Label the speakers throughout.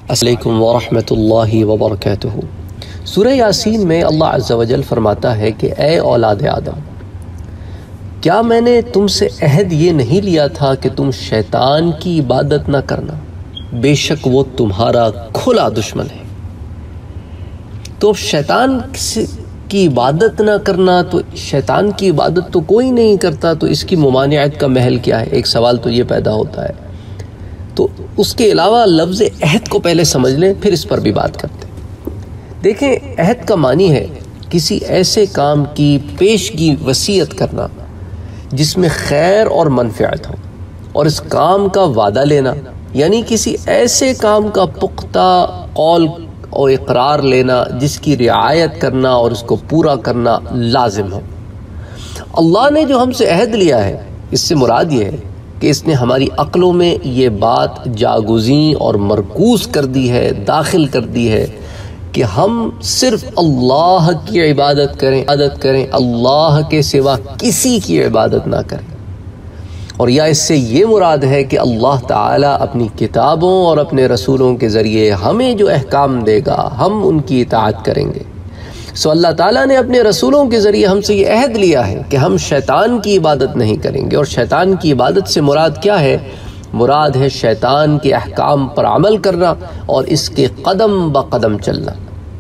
Speaker 1: अस्सलामुअलैकुम वरहमतुल्लाहि वबरकातुहू। सूरह यासीन में अल्लाह अज़्ज़ा वजल फरमाता है कि ए औलाद आदम, क्या मैंने तुमसे अहद ये नहीं लिया था कि तुम शैतान की इबादत ना करना, बेशक वो तुम्हारा खुला दुश्मन है। तो शैतान की इबादत ना करना, तो शैतान की इबादत तो कोई नहीं करता, तो इसकी मुमानियत का महल क्या है? एक सवाल तो ये पैदा होता है। तो उसके अलावा लफ्ज़ अहद को पहले समझ लें, फिर इस पर भी बात करते हैं। देखें, अहद का मानी है किसी ऐसे काम की पेशगी वसीयत करना जिसमें खैर और मनफ़अत हो, और इस काम का वादा लेना, यानी किसी ऐसे काम का पुख्ता कौल और इकरार लेना जिसकी रियायत करना और उसको पूरा करना लाजिम हो। अल्लाह ने जो हमसे अहद लिया है, इससे मुराद ये है कि इसने हमारी अक्लों में ये बात जागुज़ी और मरकूज़ कर दी है, दाखिल कर दी है कि हम सिर्फ अल्लाह की इबादत करें, अल्लाह के सिवा किसी की इबादत ना करें। और या इससे ये मुराद है कि अल्लाह ताला अपनी किताबों और अपने रसूलों के ज़रिए हमें जो अहकाम देगा, हम उनकी इताअत करेंगे। सो अल्लाह ताला ने अपने रसूलों के ज़रिए हमसे ये अहद लिया है कि हम शैतान की इबादत नहीं करेंगे। और शैतान की इबादत से मुराद क्या है? मुराद है शैतान के अहकाम पर अमल करना और इसके कदम ब कदम चलना।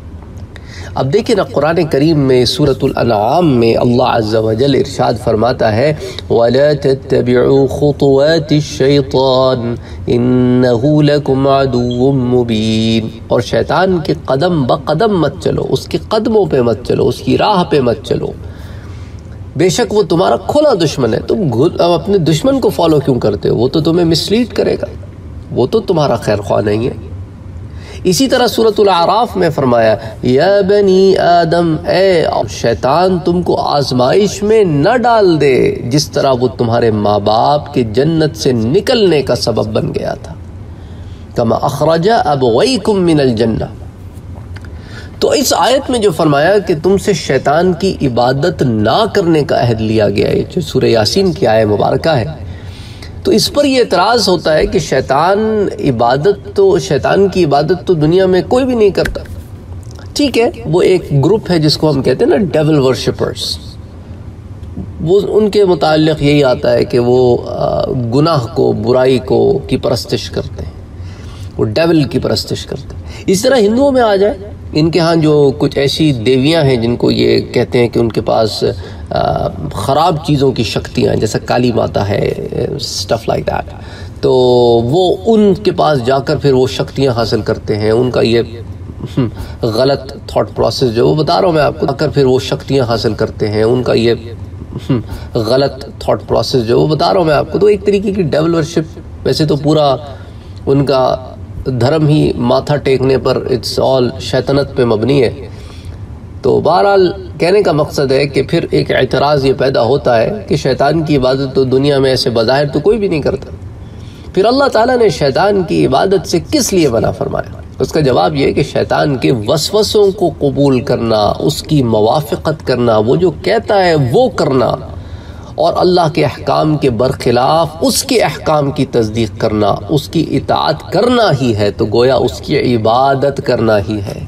Speaker 1: अब देखिए ना, कुरान करीम में सूरतुल अनआम में अल्लाह अज़्ज़ा वजल इरशाद फरमाता है, वला तत्तबिउ खुतुवातिश शैतान इन्नहु लकुम अदुव्वुम मुबीन। और शैतान के कदम ब कदम मत चलो, उसके कदमों पे मत चलो, उसकी राह पे मत चलो, बेशक वो तुम्हारा खुला दुश्मन है। तुम अपने दुश्मन को फॉलो क्यों करते हो? वो तो तुम्हें मिसलीड करेगा, वो तो तुम्हारा खैर ख्वाह नहीं है। इसी तरह सूरतुल आराफ में फरमाया, या बनी आदम, ए शैतान तुमको आजमाइश में न डाल दे जिस तरह वो तुम्हारे माँ बाप के जन्नत से निकलने का सबब बन गया था। कमा अखरजा अबवैकुम मिनल जन्नह। तो इस आयत में जो फरमाया कि तुमसे शैतान की इबादत ना करने का अहद लिया गया है, जो सूरह यासीन की आयत मुबारका है, तो इस पर यह एतराज़ होता है कि शैतान की इबादत तो दुनिया में कोई भी नहीं करता। ठीक है, वो एक ग्रुप है जिसको हम कहते हैं ना डेविल वर्शिपर्स। वो उनके मुताल्लिक़ यही आता है कि वो गुनाह को, बुराई को की परस्तिश करते हैं, वो डेविल की परस्तिश करते हैं। इस तरह हिंदुओं में आ जाए, इनके यहाँ जो कुछ ऐसी देवियाँ हैं जिनको ये कहते हैं कि उनके पास ख़राब चीज़ों की शक्तियाँ, जैसा काली माता है, स्टफ़ लाइक दैट, तो वो उनके पास जाकर फिर वो शक्तियाँ हासिल करते हैं। उनका ये गलत थॉट प्रोसेस जो वो बता रहा हूँ मैं आपको, जाकर फिर वो शक्तियाँ हासिल करते हैं। उनका ये गलत थॉट प्रोसेस जो वो बता रहा हूँ मैं आपको, तो एक तरीके की डेविल वर्शिप। वैसे तो पूरा उनका धर्म ही माथा टेकने पर, इट्स ऑल शैतानत पे मबनी है। तो बहरहाल कहने का मकसद है कि फिर एक एतराज़ ये पैदा होता है कि शैतान की इबादत तो दुनिया में ऐसे बज़ाहिर तो कोई भी नहीं करता, फिर अल्लाह ताला ने शैतान की इबादत से किस लिए मना फरमाया? उसका जवाब ये है कि शैतान के वसवसों को कबूल करना, उसकी मवाफ़क़त करना, वो जो कहता है वो करना, और अल्लाह के अहकाम के बरखिलाफ़ उसके अहकाम की तस्दीक़ करना, उसकी इताअत करना ही है, तो गोया उसकी इबादत करना ही है।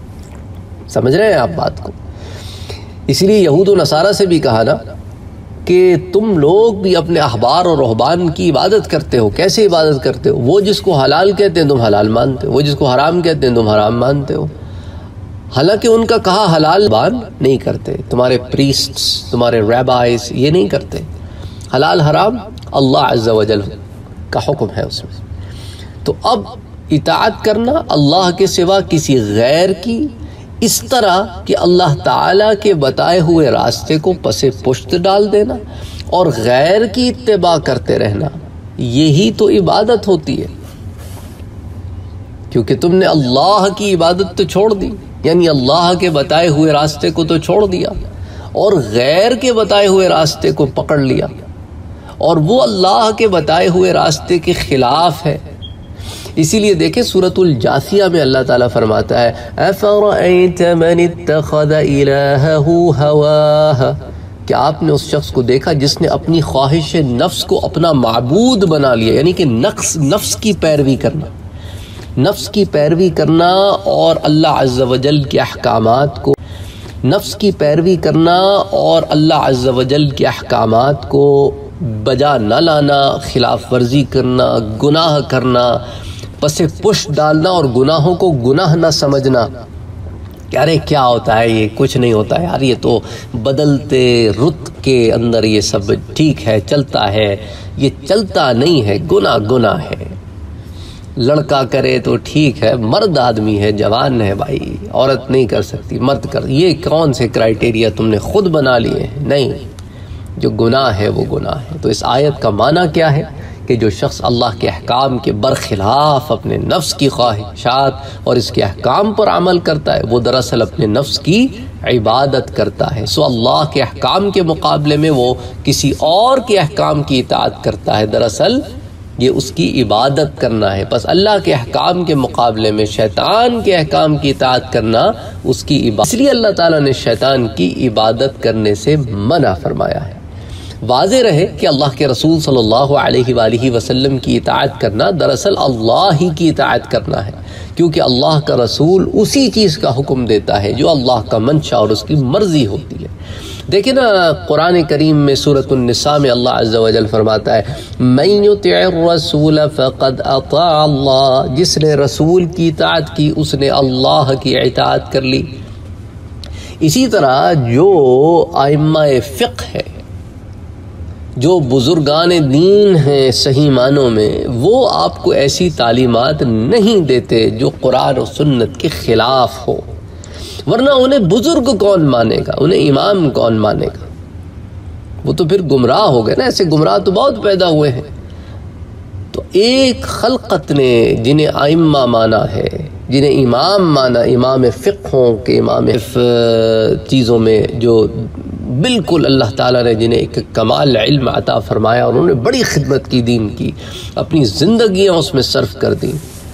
Speaker 1: समझ रहे हैं आप बात को? इसलिए यहूद व नसारा से भी कहा ना कि तुम लोग भी अपने अहबार और रुहबान की इबादत करते हो। कैसे इबादत करते हो? वो जिसको हलाल कहते हैं तुम हलाल मानते हो, वो जिसको हराम कहते हैं तुम हराम मानते हो। हालांकि उनका कहा हलाल बान नहीं करते, तुम्हारे प्रीस्ट्स, तुम्हारे रैबाइस ये नहीं करते। हलाल हराम अल्लाह अज़्ज़ा वजल का हुक्म है उसमें। तो अब इताअत करना अल्लाह के सिवा किसी गैर की, इस तरह कि अल्लाह ताला के बताए हुए रास्ते को पसे पुश्त डाल देना और गैर की इत्तिबा करते रहना, यही तो इबादत होती है। क्योंकि तुमने अल्लाह की इबादत तो छोड़ दी, यानी अल्लाह के बताए हुए रास्ते को तो छोड़ दिया और गैर के बताए हुए रास्ते को पकड़ लिया, और वो अल्लाह के बताए हुए रास्ते के खिलाफ है। इसीलिए देखें, सूरतुल जासिया में अल्लाह ताला फरमाता है, अफ़रअयत मन इत्तख़ज़ इलाहहु हवाह। क्या आपने उस शख्स को देखा जिसने अपनी ख्वाहिश नफ्स को अपना माबूद बना लिया, यानी कि नफ्स की पैरवी करना। नफ्स की पैरवी करना और अल्लाह अज़्ज़ वजल के अहकामात को अल्लाह अज़्ज़ वजल के अहकामात को बजा न लाना, खिलाफ वर्जी करना, गुनाह करना, पसे पुश डालना और गुनाहों को गुनाह न समझना। अरे क्या होता है, ये कुछ नहीं होता यार, ये तो बदलते रुत के अंदर ये सब ठीक है, चलता है। ये चलता नहीं है, गुनाह है। लड़का करे तो ठीक है, मर्द आदमी है, जवान है भाई, औरत नहीं कर सकती, मर्द कर। ये कौन से क्राइटेरिया तुमने खुद बना लिए हैं? नहीं, जो गुनाह है वो गुनाह है। तो इस आयत का माना क्या है कि जो शख्स अल्लाह के अहकाम के बरखिलाफ अपने नफ्स की ख्वाहिशात और इसके अहकाम पर अमल करता है, वो दरअसल अपने नफ्स की इबादत करता है। सो अल्लाह के अहकाम के मुकाबले में वो किसी और के अहकाम की इताअत करता है, दरअसल ये उसकी इबादत करना है। बस अल्लाह के अहकाम के मुकाबले में शैतान के अहकाम की इताअत करना उसकी इबादत। इसलिए अल्लाह ताला ने शैतान की इबादत करने से मना फरमाया है। वाज़े रहे कि अल्लाह के रसूल सल्लल्लाहु अलैहि वसल्लम की इताअत करना दरअसल अल्लाह ही की इताअत करना है, क्योंकि अल्लाह का रसूल उसी चीज़ का हुक्म देता है जो अल्लाह का मंशा और उसकी मर्जी होती है। देखिए ना, कुरान करीम में सूरत निसा में अल्लाह अज़्ज़ व जल फरमाता है, मन युतिअर रसूल फ़क़द अता अल्लाह, जिसने रसूल की इताअत की उसने अल्लाह की इताअत कर ली। इसी तरह जो आइम्माए फ़िक़्ह है, जो बुजुर्गान दीन हैं सही मानों में, वो आपको ऐसी तालीमात नहीं देते जो कुरान और सुन्नत के ख़िलाफ़ हो, वरना उन्हें बुजुर्ग कौन मानेगा, उन्हें इमाम कौन मानेगा? वो तो फिर गुमराह हो गए ना। ऐसे गुमराह तो बहुत पैदा हुए हैं। तो एक खलकत ने जिन्हें आइम्मा माना है, जिन्हें इमाम माना, इमाम फ़िक़्हों के इमाम चीज़ों में जो बिल्कुल अल्लाह ताला ने जिन्हें एक कमाल इल्म अता फरमाया और उन्होंने बड़ी खिदमत की, दीन की, अपनी ज़िंदगियाँ उसमें सर्फ कर दी,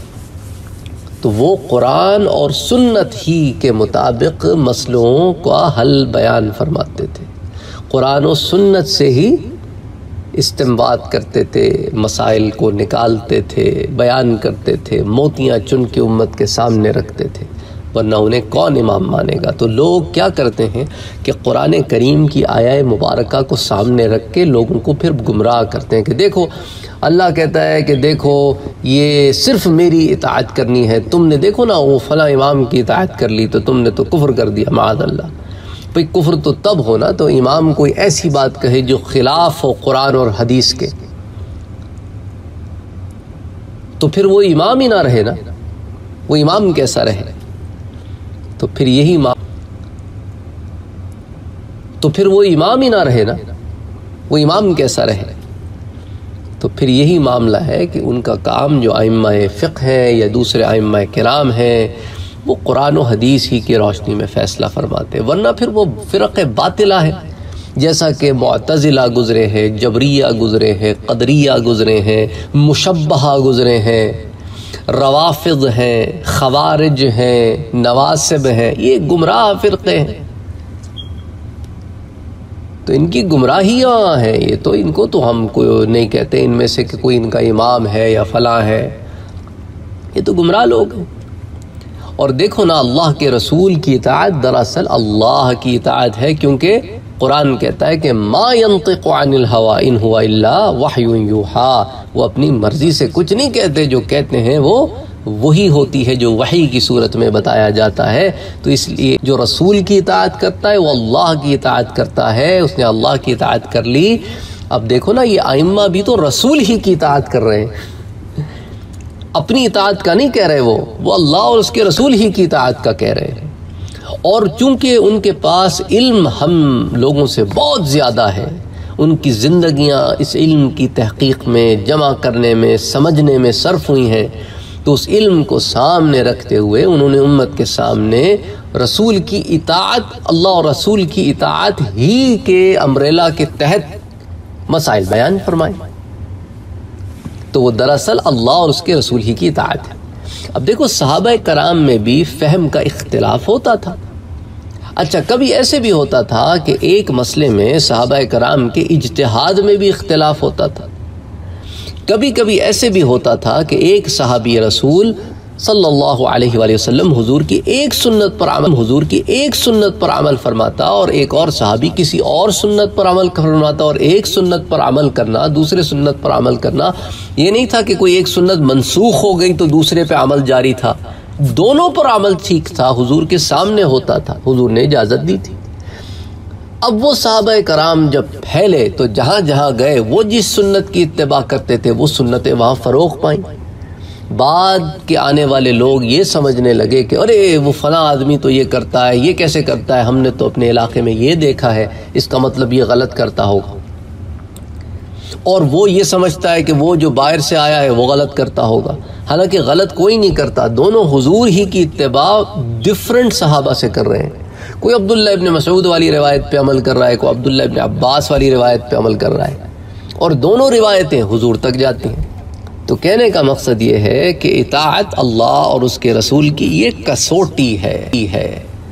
Speaker 1: तो वो कुरान और सुन्नत ही के मुताबिक मसलों का हल बयान फरमाते थे। कुरान और सुन्नत से ही इस्तिंबात करते थे, मसाइल को निकालते थे, बयान करते थे, मोतियाँ चुन के उम्मत के सामने रखते थे, वरना उन्हें कौन इमाम मानेगा। तो लोग क्या करते हैं कि कुरान करीम की आया मुबारका को सामने रख के लोगों को फिर गुमराह करते हैं कि देखो अल्लाह कहता है कि देखो ये सिर्फ़ मेरी इताअत करनी है, तुमने देखो ना वो फ़लाँ इमाम की इताअत कर ली तो तुमने तो कुफ्र कर दिया, माअज़ल्लाह। भाई कुफ्र तो तब होना तो इमाम कोई ऐसी बात कहे जो ख़िलाफ़ हो कुरान और हदीस के, तो फिर वो इमाम ही ना रहे ना। वो इमाम कैसा रहे? तो फिर यही तो फिर वो इमाम ही ना रहे ना। वो इमाम कैसा रहे? तो फिर यही मामला है कि उनका काम जो आइम्माए फ़िक़्ह हैं या दूसरे आइम्माए किराम हैं, वो कुरान और हदीस ही की रोशनी में फ़ैसला फरमाते, वरना फिर वो फ़िरक़े बातिला है। जैसा कि मुअतज़िला गुज़रे हैं, जबरिया गुज़रे हैं, क़दरिया गुज़रे हैं, मुशब्बहा गुज़रे हैं, रवाफ़िज़ हैं, ख़वारिज हैं, नवासिब हैं, ये गुमराह फ़िरक़े हैं। तो इनकी गुमराहियाँ हैं ये, तो इनको तो हम कोई नहीं कहते इनमें से कि कोई इनका इमाम है या फ़लाँ है, ये तो गुमराह लोग हैं। और देखो ना, अल्लाह के रसूल की इताअत दरअसल अल्लाह की इताअत है, क्योंकि कुरान कहता है कि मा यंतिक़ु अनिल हवा इन हुवा इल्ला वह्युन यूहा, वो अपनी मर्ज़ी से कुछ नहीं कहते, जो कहते हैं वो वही होती है जो वही की सूरत में बताया जाता है। तो इसलिए जो रसूल की इताअत करता है वो अल्लाह की इताअत करता है, उसने अल्लाह की इताअत कर ली। अब देखो ना, ये आइम्मा भी तो रसूल ही की इताअत कर रहे हैं, अपनी इताअत का नहीं कह रहे, वो अल्लाह और उसके रसूल ही की इताअत का कह रहे हैं। और चूँकि उनके पास इल्म हम लोगों से बहुत ज़्यादा है, उनकी ज़िंदगियाँ इस इल्म की तहक़ीक़ में, जमा करने में, समझने में सर्फ हुई हैं, तो उस इल्म को सामने रखते हुए उन्होंने उम्मत के सामने रसूल की इताअत, अल्लाह और रसूल की इताअत ही के अम्ब्रेला के तहत मसाइल बयान फरमाए। तो वो दरअसल अल्लाह और उसके रसूल ही की इताअत है। अब देखो, सहाबा कराम में भी फ़हम का इख्तिलाफ होता था। अच्छा, कभी ऐसे भी होता था कि एक मसले में सहाबा कराम के इज्तिहाद में भी इख्तिलाफ होता था। कभी कभी ऐसे भी होता था कि एक सहाबी रसूल सल्लल्लाहु अलैहि वसल्लम हुजूर की एक सुन्नत पर अमल फरमाता और एक और सहाबी किसी और सुन्नत पर अमल फरमाता, और एक सुन्नत पर अमल करना, दूसरे सुन्नत पर अमल करना, ये नहीं था कि कोई एक सुन्नत मनसूख हो गई तो दूसरे पे अमल जारी था। दोनों पर अमल ठीक था, हुजूर के सामने होता था, हुजूर ने इजाज़त दी थी। अब वो सहाबा कराम जब फैले तो जहाँ जहाँ गए वो जिस सुन्नत की इत्तिबा करते थे वो सुन्नतें वहाँ फ़रोग़ पाईं। बाद के आने वाले लोग ये समझने लगे कि अरे वो फला आदमी तो ये करता है, ये कैसे करता है, हमने तो अपने इलाके में ये देखा है, इसका मतलब ये गलत करता होगा। और वो ये समझता है कि वो जो बाहर से आया है वो गलत करता होगा, हालांकि गलत कोई नहीं करता। दोनों हुजूर ही की इत्तिबा डिफरेंट सहाबा से कर रहे हैं। कोई अब्दुल्ला इब्न मसूद वाली रिवायत पे अमल कर रहा है, कोई अब्दुल्ला इब्न अब्बास वाली रिवायत पे अमल कर रहा है, और दोनों रिवायतें हुजूर तक जाती हैं। तो कहने का मकसद ये है कि इताअत अल्लाह और उसके रसूल की ये कसौटी है।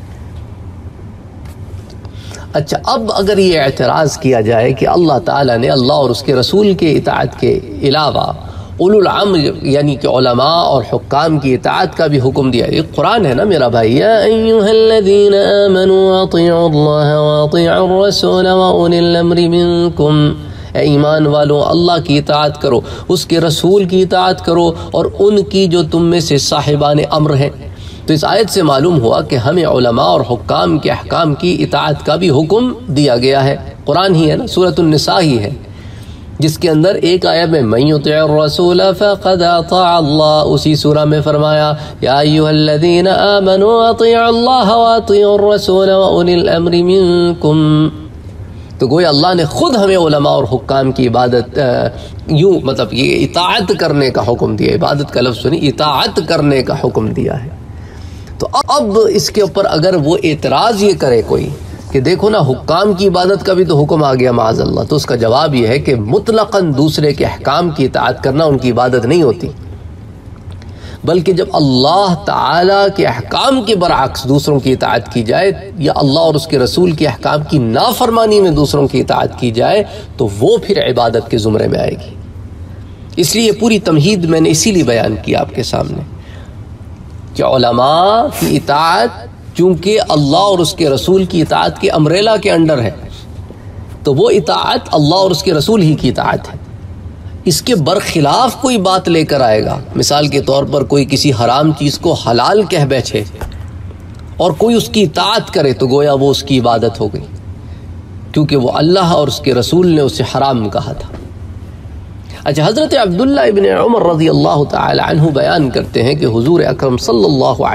Speaker 1: अच्छा, अब अगर ये एतराज़ किया जाए कि अल्लाह ताला ने अल्लाह और उसके रसूल के इताअत के अलावा उलुल अम्र यानी कि उलमा और हुक्काम की इताअत का भी हुक्म दिया, ये कुरान है ना मेरा भाई, या अय्युहल्लज़ीना आमनू अतीउल्लाह व अतीउर रसूल व उलिल अम्रि मिनकुम, ईमान वालों अल्लाह की इताअत करो, उसके रसूल की इताअत करो और उनकी जो तुम में से साहिबान अम्र हैं। तो इस आयत से मालूम हुआ कि हमें उलमा और हुक्काम के अहकाम की इताअत का भी हुक्म दिया गया है। कुरान ही है ना, सूरतुन निसा ही है, जिसके अंदर एक आयत में मन युतिअर रसूल फक़द अता अल्लाह, उसी सूरा में फरमाया या अय्युहल्लज़ीना आमनू अतीउल्लाह व अतीउर रसूल व उलिल अम्रि मिनकुम। तो गोया अल्लाह ने खुद हमें उलमा और हुक्काम की इबादत यूँ मतलब ये इताअत करने का हुक्म दिया, इबादत का लफ्ज़ सुनी, इताअत करने का हुक्म दिया है। तो अब इसके ऊपर अगर वो एतराज़ ये करे कोई कि देखो ना हुक्काम की इबादत का भी तो हुक्म आ गया माअज़ल्लाह, तो उसका जवाब ये है कि मुतलक़न दूसरे के अहकाम की इताअत करना उनकी इबादत नहीं होती, बल्कि जब अल्लाह ताला के अहकाम के बरअक्स दूसरों की इताअत की जाए या अल्लाह और उसके रसूल के अहकाम की नाफरमानी में दूसरों की इताअत की जाए तो वो फिर इबादत के ज़ुमरे में आएगी। इसलिए पूरी तमहीद मैंने इसीलिए बयान किया आपके सामने कि उलमा की इताअत चूँकि अल्लाह और उसके रसूल की इताअत के अम्ब्रेला के अंडर है, तो वो इताअत अल्लाह और उसके रसूल ही की इताअत है। इसके बरखिलाफ कोई बात लेकर आएगा, मिसाल के तौर पर कोई किसी हराम चीज़ को हलाल कह बैठे और कोई उसकी इताअत करे तो गोया वो उसकी इबादत हो गई, क्योंकि वो अल्लाह और उसके रसूल ने उसे हराम कहा था। अच्छा, हज़रत अब्दुल्ला इब्न उमर रज़ियल्लाहु ताला अन्हु बयान करते हैं कि हुज़ूर अकरम सल्लल्लाहु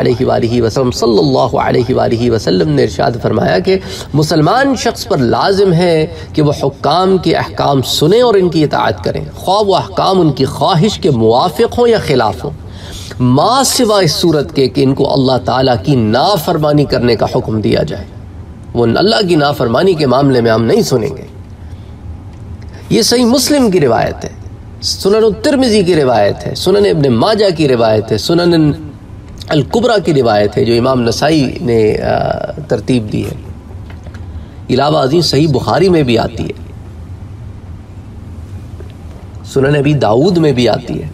Speaker 1: अलैहि वसल्लम ने इरशाद फरमाया कि मुसलमान शख्स पर लाजिम है कि वह हुक्काम के अहकाम सुने और इनकी इताअत करें, ख्वाह वो अहकाम उनकी ख्वाहिश के मुवाफ़िक़ हों या ख़िलाफ़ हों, मा सिवा इस सूरत के कि इनको अल्लाह ताला की नाफरमानी करने का हुक्म दिया जाए। वो अल्लाह की नाफरमानी के मामले में हम नहीं सुनेंगे। ये सही मुस्लिम की रिवायत है, सुनन तिर्मिज़ी की रिवायत है, सुनन इब्न माजा की रिवायत है, सुनन अल कुबरा की रिवायत है जो इमाम नसाई ने तरतीब दी है। इलावा अज़ीम सही बुखारी में भी आती है, सुनन अबी दाऊद में भी आती है।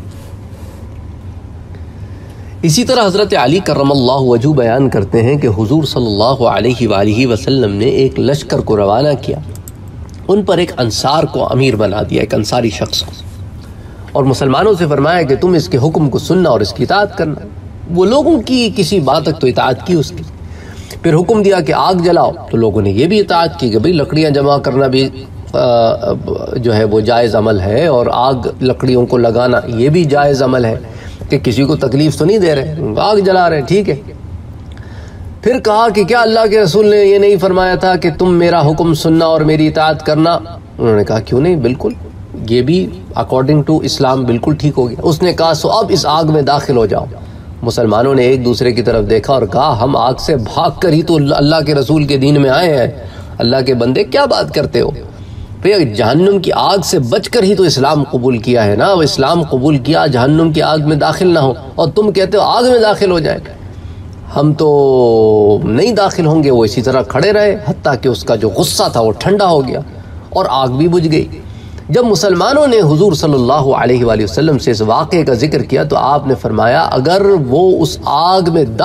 Speaker 1: इसी तरह हज़रत अली करमल्लाहु वजहू बयान करते हैं कि हुज़ूर सल्लल्लाहु अलैहि वसल्लम ने एक लश्कर को रवाना किया, उन पर एक अंसार को अमीर बना दिया, एक अंसारी शख्स को, और मुसलमानों से फरमाया कि तुम इसके हुक्म को सुनना और इसकी इताअत करना। वो लोगों की किसी बात तक तो इताअत की उसकी। फिर हुक्म दिया कि आग जलाओ, तो लोगों ने ये भी इताअत की कि भाई लकड़ियाँ जमा करना भी जो है वो जायज़ अमल है, और आग लकड़ियों को लगाना ये भी जायज़ अमल है कि किसी को तकलीफ़ तो नहीं दे रहे, आग जला रहे, ठीक है। फिर कहा कि क्या अल्लाह के रसूल ने ये नहीं फरमाया था कि तुम मेरा हुक्म सुनना और मेरी इताअत करना? उन्होंने कहा क्यों नहीं, बिल्कुल, ये भी अकॉर्डिंग टू इस्लाम बिल्कुल ठीक हो गया। उसने कहा सो अब इस आग में दाखिल हो जाओ। मुसलमानों ने एक दूसरे की तरफ देखा और कहा हम आग से भाग कर ही तो अल्लाह के रसूल के दीन में आए हैं, अल्लाह के बंदे क्या बात करते हो? भैया जहन्नुम की आग से बचकर ही तो इस्लाम कबूल किया है ना, वो इस्लाम कबूल किया जहन्नुम की आग में दाखिल ना हो, और तुम कहते हो आग में दाखिल हो जाए। हम तो नहीं दाखिल होंगे। वो इसी तरह खड़े रहे हत्ता कि उसका जो गुस्सा था वो ठंडा हो गया और आग भी बुझ गई। जब मुसलमानों ने हुजूर सल्लल्लाहु अलैहि वसल्लम से इस वाक़े का जिक्र किया तो आपने फरमाया अगर वो उस आग में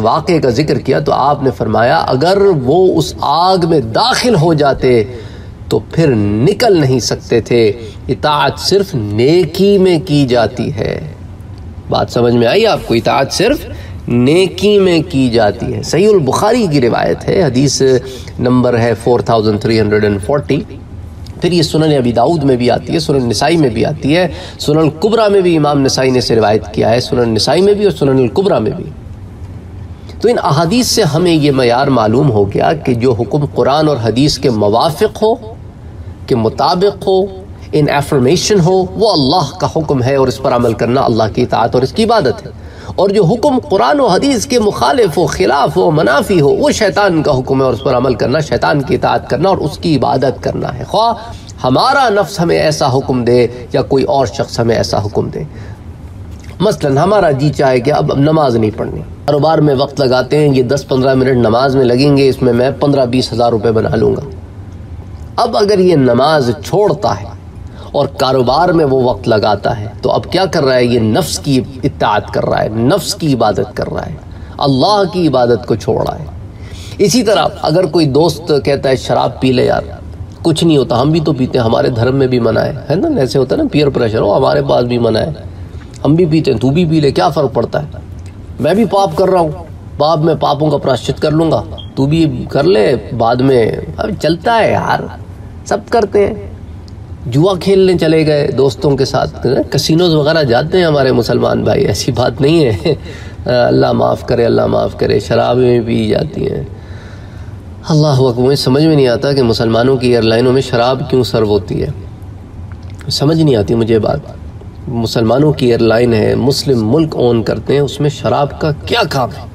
Speaker 1: दाखिल हो जाते तो फिर निकल नहीं सकते थे। इताअत सिर्फ नेकी में की जाती है। बात समझ में आई आपको? इताअत सिर्फ नेकी में की जाती है। सहीहुल बुखारी की रिवायत है, हदीस नंबर है 4340। फिर ये सुनन अबी दाऊद में भी आती है, सुनन निसाई में भी आती है, सुनन कुबरा में भी इमाम निसाई ने से रिवायत किया है, सुनन निसाई में भी और सुनन कुबरा में भी। तो इन अहादीस से हमें ये मयार मालूम हो गया कि जो हुक्म कुरान और हदीस के मुवाफिक हो, के मुताबिक हो, इन एफर्मेशन हो, वो अल्लाह का हुक्म है और इस पर अमल करना अल्लाह की इताअत और इसकी इबादत है। और जो हुक्म कुरान और हदीस के मुखालिफ हो, खिलाफ हो, मनाफी हो, वो शैतान का हुक्म है और उस पर अमल करना, शैतान की इताअत करना और उसकी इबादत करना है। ख्वाह हमारा नफ्स हमें ऐसा हुक्म दे या कोई और शख्स हमें ऐसा हुक्म दे। मसलन हमारा जी चाहे कि अब नमाज नहीं पढ़नी, कारोबार में वक्त लगाते हैं, ये 10-15 मिनट नमाज में लगेंगे, इसमें मैं 15-20 हज़ार रुपये बना लूँगा। अब अगर ये नमाज छोड़ता है और कारोबार में वो वक्त लगाता है तो अब क्या कर रहा है? ये नफ्स की इत्ताअत कर रहा है, नफ्स की इबादत कर रहा है, अल्लाह की इबादत को छोड़ रहा है। इसी तरह अगर कोई दोस्त कहता है शराब पी ले यार, कुछ नहीं होता, हम भी तो पीते हैं, हमारे धर्म में भी मना है ना, ऐसे होता है ना पीयर प्रेशर, हो हमारे पास भी मना है, हम भी पीते हैं, तू भी पी ले, क्या फ़र्क पड़ता है, मैं भी पाप कर रहा हूँ, पाप में पापों का प्रायश्चित कर लूँगा, तू भी कर ले बाद में। अब चलता है यार, सब करते हैं। जुआ खेलने चले गए दोस्तों के साथ, कसिनोज वगैरह जाते हैं हमारे मुसलमान भाई, ऐसी बात नहीं है। अल्लाह माफ़ करे, अल्लाह माफ़ करे, शराबें भी पी जाती हैं। अल्लाह अकबर, मुझे समझ में नहीं आता कि मुसलमानों की एयरलाइनों में शराब क्यों सर्व होती है, समझ नहीं आती मुझे बात। मुसलमानों की एयरलाइन है, मुस्लिम मुल्क ओन करते हैं, उसमें शराब का क्या काम है?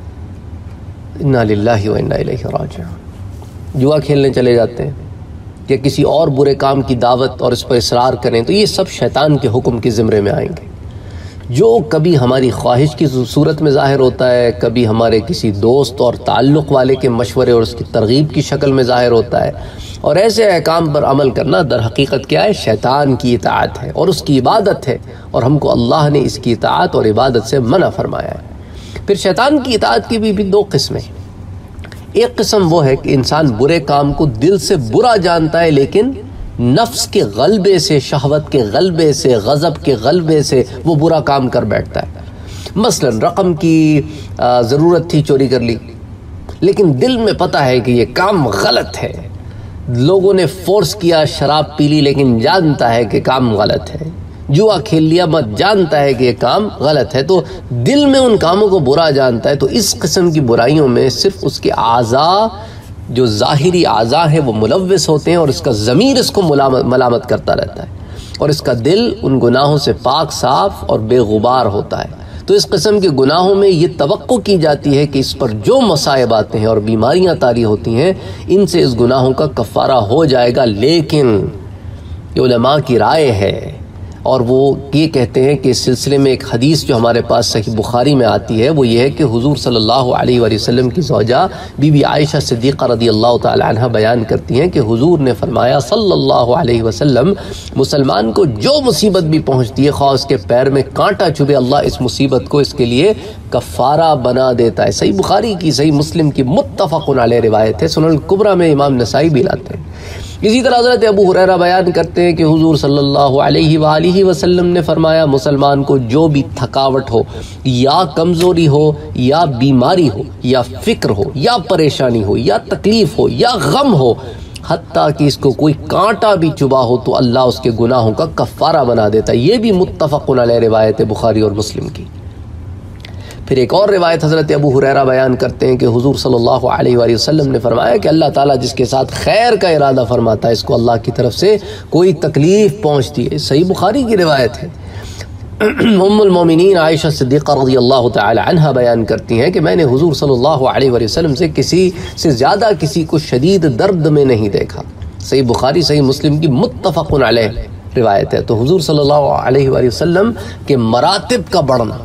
Speaker 1: इन्ना लिल्लाहि व इन्ना इलैहि राजिऊन। जुआ खेलने चले जाते हैं या किसी और बुरे काम की दावत और इस पर इसरार करें तो ये सब शैतान के हुक्म के ज़िम्रे में आएंगे, जो कभी हमारी ख्वाहिश की सूरत में ज़ाहिर होता है, कभी हमारे किसी दोस्त और ताल्लुक़ वाले के मशवरे और उसकी तरगीब की शक्ल में ज़ाहिर होता है। और ऐसे अहकाम पर अमल करना दर हकीकत क्या है? शैतान की इताअत है और उसकी इबादत है, और हमको अल्लाह ने इसकी इताअत और इबादत से मना फरमाया है। फिर शैतान की इताअत की भी 2 किस्में। एक किस्म वो है कि इंसान बुरे काम को दिल से बुरा जानता है, लेकिन नफ्स के गलबे से, शहवत के गलबे से, गज़ब के गलबे से वो बुरा काम कर बैठता है। मसलन रकम की ज़रूरत थी, चोरी कर ली, लेकिन दिल में पता है कि ये काम गलत है। लोगों ने फोर्स किया, शराब पी ली, लेकिन जानता है कि काम गलत है। जुआ खेल लिया, मत जानता है कि ये काम गलत है, तो दिल में उन कामों को बुरा जानता है। तो इस किस्म की बुराइयों में सिर्फ उसके आज़ा, जो ज़ाहिरी आज़ा है, वो मुलव्विस होते हैं और इसका ज़मीर इसको मलामत करता रहता है, और इसका दिल उन गुनाहों से पाक साफ और बेगुबार होता है। तो इस किस्म के गुनाहों में ये तवक्को की जाती है कि इस पर जो मसाइब आते हैं और बीमारियां तारी होती हैं, इनसे इस गुनाहों का कफ़ारा हो जाएगा। लेकिन ये उलमा की राय है, और वो ये कहते हैं कि इस सिलसिले में एक हदीस जो हमारे पास सही बुखारी में आती है, वो ये है कि हुजूर सल्लल्लाहु अलैहि वसल्लम की ज़ौजा बीबी आयशा सिद्दीक़ा रज़ियल्लाहु ताला अन्हा बयान करती हैं कि हुजूर ने फरमाया सल्लल्लाहु अलैहि वसल्लम, मुसलमान को जो मुसीबत भी पहुँचती है, ख़्वाह उसके पैर में कांटा चुभे, अल्लाह इस मुसीबत को इसके लिए कफ़ारा बना देता है। सही बुखारी की, सही मुस्लिम की मुत्तफ़क़ुन अलैह रिवायत है, सुनन कुबरा में इमाम नसाई भी लाते हैं। इसी तरह हज़रत अबू हुरैरा बयान करते हैं कि हुजूर सल्लल्लाहु अलैहि वसल्लम ने फरमाया, मुसलमान को जो भी थकावट हो, या कमज़ोरी हो, या बीमारी हो, या फ़िक्र हो, या परेशानी हो, या तकलीफ़ हो, या गम हो, हत्ता कि इसको कोई कांटा भी चुभा हो, तो अल्लाह उसके गुनाहों का कफ़ारा बना देता है। ये भी मुत्तफ़क़ुन अलैह रिवायत है बुखारी और मुस्लिम की। फिर एक और रिवायत हज़रत अबू हुरैरा बयान करते हैं कि हुजूर सल्लल्लाहु अलैहि वसल्लम ने फरमाया कि अल्लाह ताला जिसके साथ खैर का इरादा फरमाता है, इसको अल्लाह की तरफ से कोई तकलीफ़ पहुँचती है। सही बुखारी की रिवायत है। उम्मुल मोमिनीन आयशा सिद्दीक़ा रज़ियल्लाहु ताला अन्हा बयान करती हैं कि मैंने हुजूर सल्लल्लाहु अलैहि वसल्लम से किसी से ज़्यादा किसी को शदीद दर्द में नहीं देखा। सही बुखारी, सही मुस्लिम की मुत्तफ़क़ुन अलैह रिवायत है। तो हुजूर सल्लल्लाहु अलैहि वसल्लम के मरातिब का बढ़ना,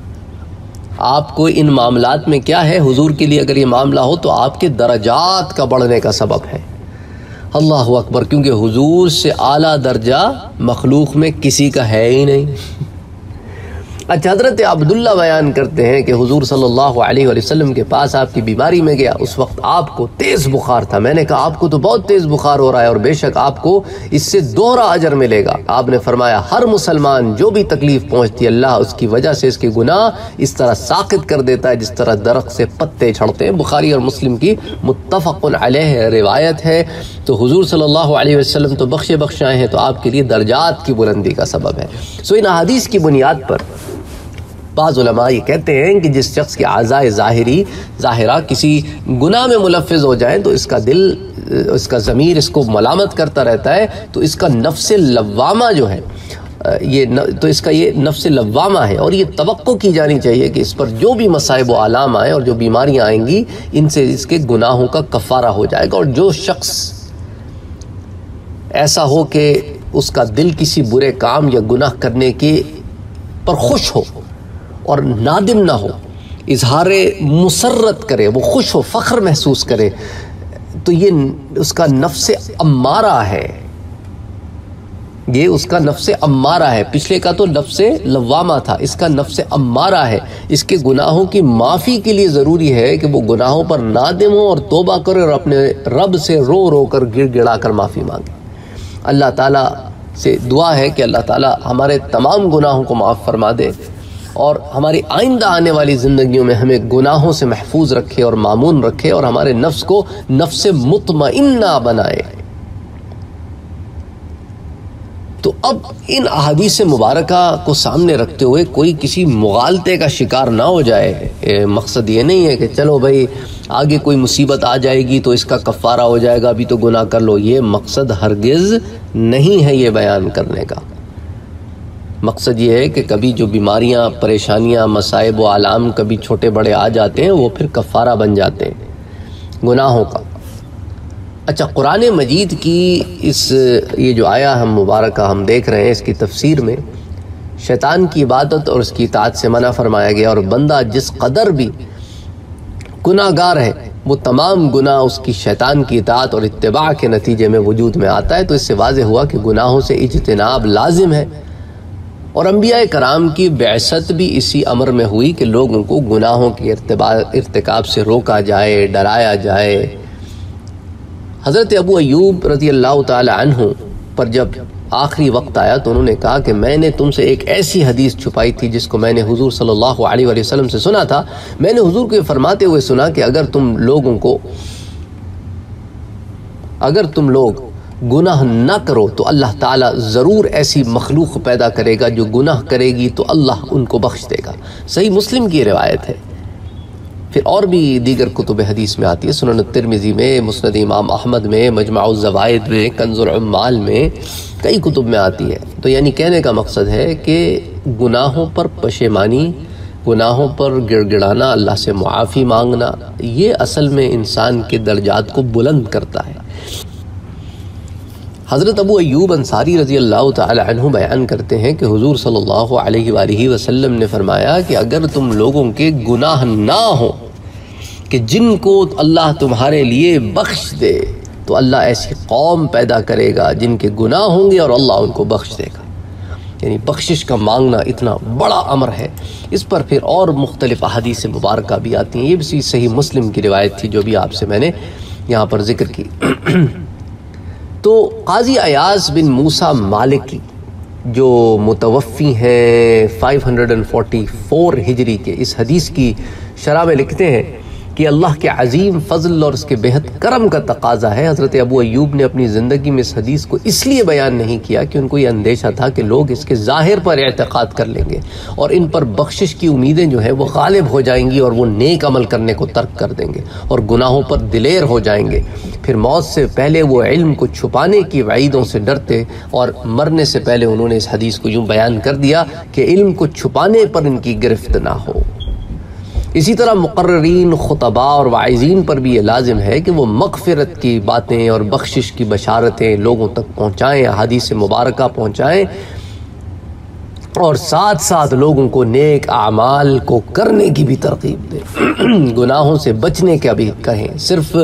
Speaker 1: आपको इन मामलात में क्या है, हुजूर के लिए अगर ये मामला हो तो आपके दरजात का बढ़ने का सबब है। अल्लाहु अकबर, क्योंकि हुजूर से आला दर्जा मखलूक में किसी का है ही नहीं। अच्छा, हज़रत अब्दुल्ला बयान करते हैं कि हुजूर सल्लल्लाहु अलैहि वसल्लम के पास आपकी बीमारी में गया, उस वक्त आपको तेज़ बुखार था। मैंने कहा आपको तो बहुत तेज़ बुखार हो रहा है और बेशक आपको इससे दोहरा अजर मिलेगा। आपने फरमाया हर मुसलमान जो भी तकलीफ़ पहुँचती है अल्लाह उसकी वजह से इसके गुनाह इस तरह साक़ित कर देता है जिस तरह दरख्त से पत्ते झड़ते हैं। बुखारी और मुस्लिम की मुत्तफ़क़ुन अलैह रिवायत है। तो हुजूर सल्लल्लाहु अलैहि वसल्लम तो बख्शाए हैं, तो आपके लिए दर्जात की बुलंदी का सबब है। सो इन हदीस की बुनियाद पर बाज़ उलमा ये कहते हैं कि जिस शख्स के आज़ाए ज़ाहिरा किसी गुनाह में मुलफ़्फ़िज़ हो जाए तो इसका दिल, इसका ज़मीर इसको मलामत करता रहता है, तो इसका नफ्स लव्वामा जो है तो इसका ये नफ्स लव्वामा है और ये तवक्को की जानी चाहिए कि इस पर जो भी मसाइब व आलाम आए और जो बीमारियाँ आएंगी इनसे इसके गुनाहों का कफ़ारा हो जाएगा। और जो शख्स ऐसा हो कि उसका दिल किसी बुरे काम या गुनाह करने के पर खुश हो और नादिम ना हो, इजहारे मुसर्रत करे, वो खुश हो, फ़ख्र महसूस करे, तो ये उसका नफ्स अम्मारा है, ये उसका नफ्स अम्मारा है। पिछले का तो नफ्स लव्वामा था, इसका नफ्स अम्मारा है। इसके गुनाहों की माफ़ी के लिए ज़रूरी है कि वो गुनाहों पर नादिम हो और तौबा करे और अपने रब से रो रो कर गिड़गिड़ा कर माफ़ी मांगे। अल्लाह ताला से दुआ है कि अल्लाह ताला हमारे तमाम गुनाहों को माफ़ फरमा दे और हमारी आइंदा आने वाली ज़िंदगियों में हमें गुनाहों से महफूज रखे और मामून रखे और हमारे नफ्स को नफ्स मुतमइन्ना बनाए। तो अब इन अहादीस मुबारका को सामने रखते हुए कोई किसी मुगालते का शिकार ना हो जाए। मकसद ये नहीं है कि चलो भाई आगे कोई मुसीबत आ जाएगी तो इसका कफ़ारा हो जाएगा, अभी तो गुनाह कर लो। ये मकसद हरगिज़ नहीं है ये बयान करने का। मकसद ये है कि कभी जो बीमारियां, परेशानियां, मसाइब व आलाम कभी छोटे बड़े आ जाते हैं वो फिर कफ़ारा बन जाते हैं गुनाहों का। अच्छा, कुरान मजीद की ये जो आया हम मुबारका हम देख रहे हैं, इसकी तफसीर में शैतान की इबादत और उसकी इताअत से मना फरमाया गया और बंदा जिस कदर भी गुनाहगार है वो तमाम गुनाह उसकी शैतान की इताअत और इत्तिबा के नतीजे में वजूद में आता है। तो इससे वाज़ेह हुआ कि गुनाहों से इज्तिनाब लाजिम है और अंबिया कराम की बेअसत भी इसी अमर में हुई कि लोगों को गुनाहों के इर्तिकाब से रोका जाए, डराया जाए। हज़रत अबू अय्यूब रज़ी अल्लाह ताला अन्हु पर जब आखिरी वक्त आया तो उन्होंने कहा कि मैंने तुमसे एक ऐसी हदीस छुपाई थी जिसको मैंने हुजूर सल्लल्लाहु अलैहि वसल्लम से सुना था। मैंने हुजूर को फरमाते हुए सुना कि अगर तुम लोग गुनाह ना करो तो अल्लाह ताला ज़रूर ऐसी मखलूक पैदा करेगा जो गुनाह करेगी तो अल्लाह उनको बख्श देगा। सही मुस्लिम की रिवायत है। फिर और भी दीगर कुतुब हदीस में आती है, सुनन तिरमिज़ी में, मुस्नद इमाम अहमद में, मजमाउज़ ज़वाइद में, कंज़ुल उम्माल में, कई कुतुब में आती है। तो यानी कहने का मकसद है कि गुनाहों पर पशेमानी, गुनाहों पर गिड़गिड़ाना, अल्लाह से मुआफ़ी मांगना, ये असल में इंसान के दर्जात को बुलंद करता है। हज़रत अबू अय्यूब अंसारी रज़ी अल्लाह ताला अन्हु बयान करते हैं कि हुजूर सल्लल्लाहु अलैहि वसल्लम ने फरमाया कि अगर तुम लोगों के गुनाह ना हो कि जिनको अल्लाह तुम्हारे लिए बख्श दे तो अल्लाह ऐसी कौम पैदा करेगा जिनके गुनाह होंगे और अल्लाह उनको बख्श देगा। यानी बख्शिश का मांगना इतना बड़ा अमर है। इस पर फिर और मुख्तलिफ अहादीस मुबारका भी आती हैं। ये भी सही मुस्लिम की रिवायत थी जो भी आपसे मैंने यहाँ पर जिक्र की। तो काजी अयाज बिन मूसा मालिकी जो मुतवफ़ी हैं 544 हिजरी के, इस हदीस की शरह में लिखते हैं कि अल्लाह के अजीम फ़ज़ल और उसके बेहद करम का तकाज़ा है। हज़रत अबू अय्यूब ने अपनी ज़िंदगी में इस हदीस को इसलिए बयान नहीं किया कि उनको ये अंदेशा था कि लोग इसके ज़ाहिर पर एतक़ाद कर लेंगे और इन पर बख्शिश की उम्मीदें जो है वो गालिब हो जाएंगी और वो नेक अमल करने को तर्क कर देंगे और गुनाहों पर दिलेर हो जाएंगे। फिर मौत से पहले वो इल्म को छुपाने की वईदों से डरते और मरने से पहले उन्होंने इस हदीस को यूँ बयान कर दिया कि इल्म को छुपाने पर इनकी गिरफ्त ना हो। इसी तरह मुक़र्रिरीन, खुतबा और वाइज़ीन पर भी ये लाजिम है कि वो मग़फ़िरत की बातें और बख्शिश की बशारतें लोगों तक पहुँचाएँ, हदीस मुबारका पहुँचाएँ और साथ साथ लोगों को नेक आमाल को करने की भी तरकीब दें, गुनाहों से बचने का भी कहें। सिर्फ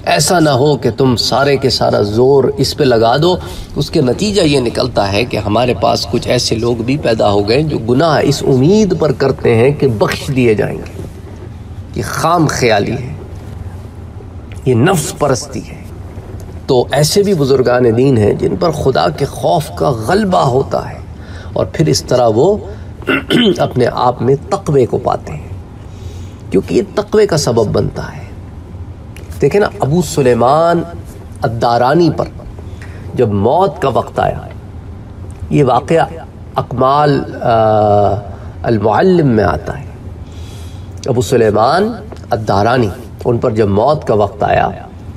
Speaker 1: ऐसा ना हो कि तुम सारे के सारा जोर इस पे लगा दो। उसके नतीजा ये निकलता है कि हमारे पास कुछ ऐसे लोग भी पैदा हो गए जो गुनाह इस उम्मीद पर करते हैं कि बख्श दिए जाएंगे। ये खाम ख्याली है, ये नफ्स परस्ती है। तो ऐसे भी बुजुर्गान दीन हैं जिन पर खुदा के खौफ का गलबा होता है और फिर इस तरह वो अपने आप में तक़वे को पाते हैं, क्योंकि ये तक़वे का सबब बनता है। देखें ना, अबू सुलेमान अद्दारानी पर जब मौत का वक्त आया, ये वाक़या अकमाल अल-मुअल्लिम में आता है। अबू सुलेमान अद्दारानी, उन पर जब मौत का वक्त आया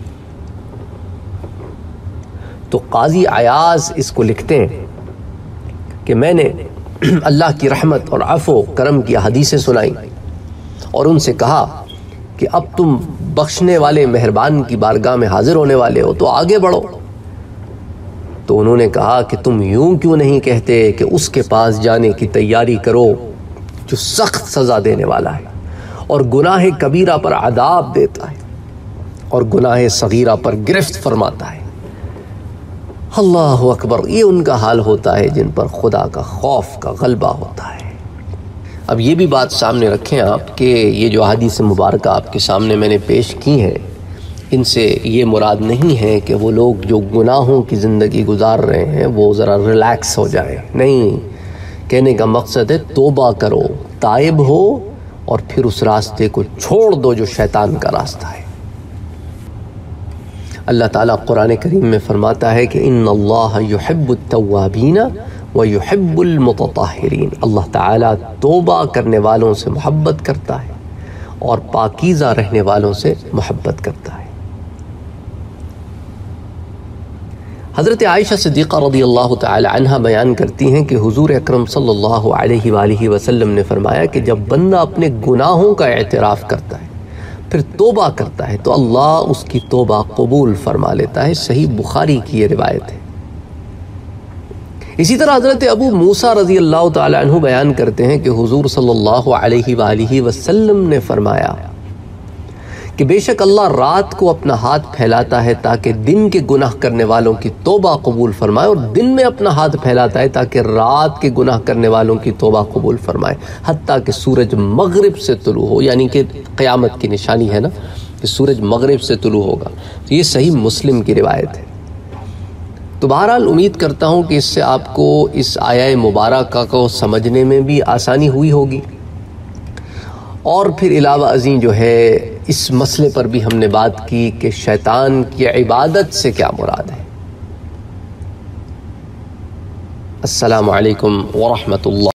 Speaker 1: तो काजी अयाज इसको लिखते हैं कि मैंने अल्लाह की रहमत और अफ़ो करम की हदीसें सुनाई और उनसे कहा कि अब तुम बख्शने वाले मेहरबान की बारगाह में हाजिर होने वाले हो तो आगे बढ़ो। तो उन्होंने कहा कि तुम यूं क्यों नहीं कहते कि उसके पास जाने की तैयारी करो जो सख्त सज़ा देने वाला है और गुनाह कबीरा पर अदाब देता है और गुनाह सगीरा पर गिरफ्त फरमाता है। अल्लाहु अकबर। ये उनका हाल होता है जिन पर खुदा का खौफ का गलबा होता है। अब ये भी बात सामने रखें आप कि ये जो हदीस मुबारक आपके सामने मैंने पेश की हैं, इनसे ये मुराद नहीं है कि वो लोग जो गुनाहों की ज़िंदगी गुजार रहे हैं वो ज़रा रिलैक्स हो जाए। नहीं, कहने का मकसद है तौबा करो, ताइब हो और फिर उस रास्ते को छोड़ दो जो शैतान का रास्ता है। अल्लाह ताला कुरान करीम में फरमाता है कि इन्नल्लाह युहिब्बुत तव्वाबीन व युहिब्बुल मुतताहिरीन। अल्लाह ताला तौबा करने वालों से मोहब्बत करता है और पाकीज़ा रहने वालों से मोहब्बत करता है। हज़रत आयशा सिद्दीक़ा रज़ियल्लाहु तआला अन्हा बयान करती हैं कि हुज़ूर अकरम सल्लल्लाहु अलैहि वसल्लम ने फरमाया कि जब बंदा अपने गुनाहों का एतराफ़ करता है फिर तौबा करता है तो अल्लाह उसकी तौबा कबूल फरमा लेता है। सही बुखारी की ये रिवायत है। इसी तरह हज़रत अबू मूसा रज़ियल्लाहु तआला अन्हु बयान करते हैं कि हुज़ूर सल्लल्लाहु अलैहि वसल्लम ने फरमाया कि बेशक अल्लाह रात को अपना हाथ फैलाता है ताकि दिन के गुनाह करने वालों की तौबा कबूल फरमाए और दिन में अपना हाथ फैलाता है ताकि रात के गुनाह करने वालों की तौबा कबूल फरमाए, हत्ता कि सूरज मगरिब से तुलू हो। यानी कि क़यामत की निशानी है ना कि सूरज मगरिब से तुलू होगा। तो ये सही मुस्लिम की रिवायत है। तो बहरहाल उम्मीद करता हूँ कि इससे आपको इस आया मुबारक को समझने में भी आसानी हुई होगी और फिर अलावा अज़ीं जो है इस मसले पर भी हमने बात की कि शैतान की इबादत से क्या मुराद है। अस्सलामु अलैकुम व रहमतुल्लाह।